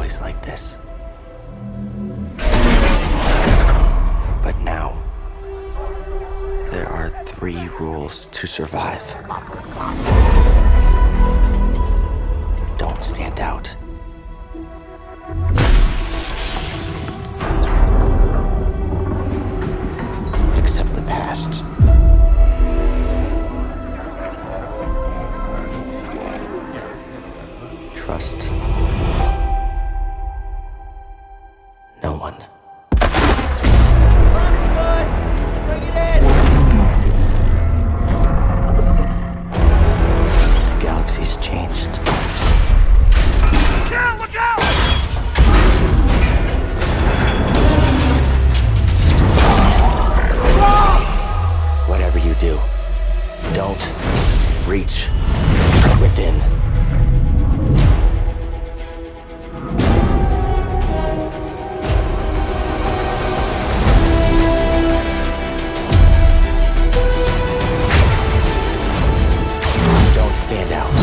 always like this. But now, there are 3 rules to survive. Don't stand out. Accept the past. Trust no one. That's good! Bring it in! The galaxy's changed. Yeah, look out! Whatever you do, don't reach within. Don't stand out.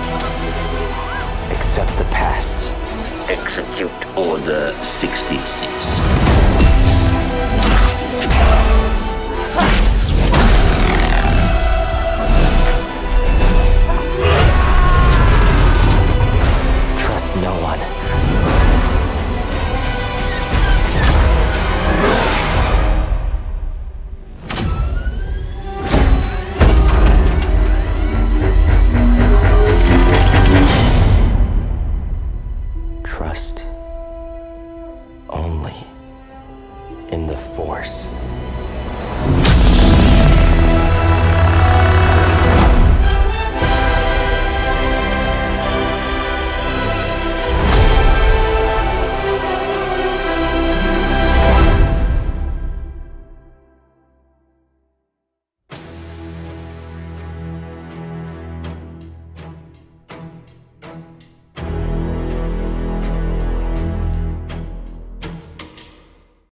Accept the past. Execute Order 66.